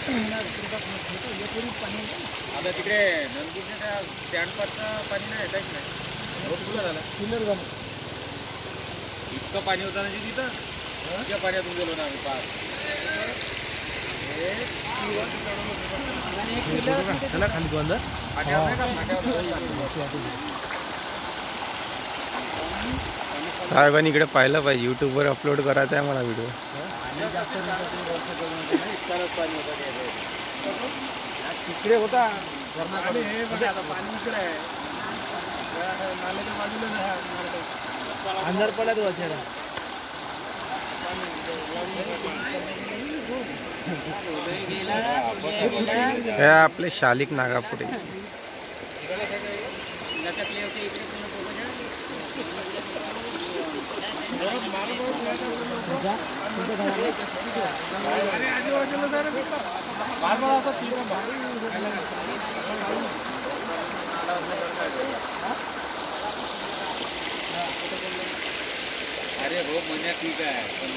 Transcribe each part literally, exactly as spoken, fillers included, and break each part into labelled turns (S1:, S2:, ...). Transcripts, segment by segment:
S1: आता तिकडे नंदपूरच्या स्टँडपासचं पाणी नाही येत नाही, रोड खुला झाला, क्लिअर झालं. इतकं पाणी होतं ना तिथं, इतक्या पाण्यातून गेलो ना आम्ही पार.
S2: त्याला खाली तू अंदर
S3: साहेबांनी इकडे पाहिलं पाहिजे, यूट्यूबवर अपलोड करायचा आहे मला व्हिडिओ.
S1: तिकडे होता पाणी इकडे आहे, नाल्याच्या बाजूला
S2: अंदर पडला तो चेहरा.
S3: हे आपले शालिक नागापुरे.
S1: अरे हो म्हणजे ठीक आहे, पण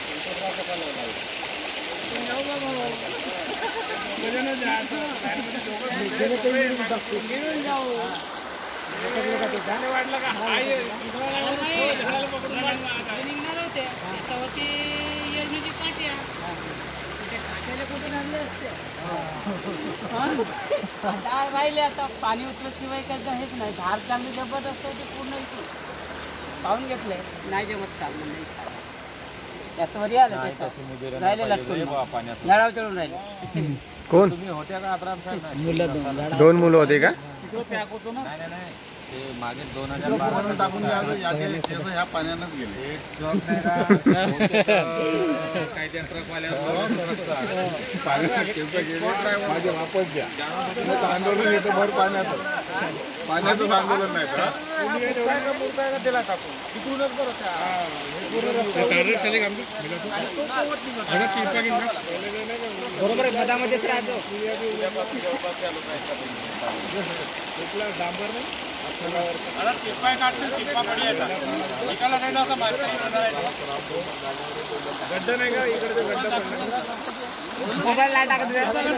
S1: वाटलं का
S4: राहिले आता पाणी उतरल्याशिवाय कसं हेच नाही. धार चांगली जबरदस्त होती, पूर्ण इथून पाहून घेतले नाही जमत काम नाही. याच्यावर आलं राहिले लटकून झाडावर चढून राहिले.
S3: कोण
S1: तुम्ही होत्या का? अब्राम साहेब
S3: दोन मुलं होते का?
S1: पॅक होतो ना. नाही नाही ते मागे दोन हजार बारा टाकून ह्या पाण्यानंच गेले. काही त्या ट्रकवाल्यावर माझे वापस द्या. आंदोलन येतं भर पाण्याचं, पाण्याचंच आंदोलन नाही का त्याला टाकून तिकडूनच
S2: बरोबर मधामध्येच राहतो.
S1: डांबर नाही चिप्पा काढून चिप्पा पडलेला एकाला नाही नव्हता गड्डा नाही का इकडे गड्डा
S4: मोबाईल ला टाकत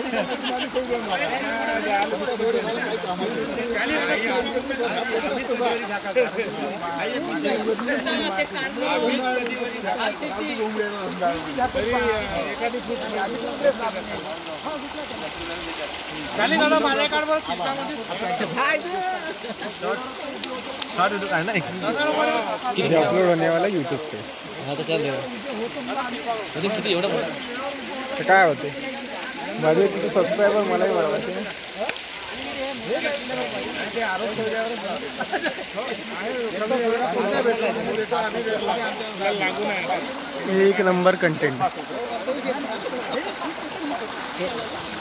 S1: खाली दादा माझ्या कार्डवर
S3: अपलोड होने वाला यूट्यूब पे.
S2: हाँ तो चल रहा किती एवढं
S3: तर काय होते माझे किती सबस्क्रायबर मलाही वाढवायचे. एक नंबर कंटेंट.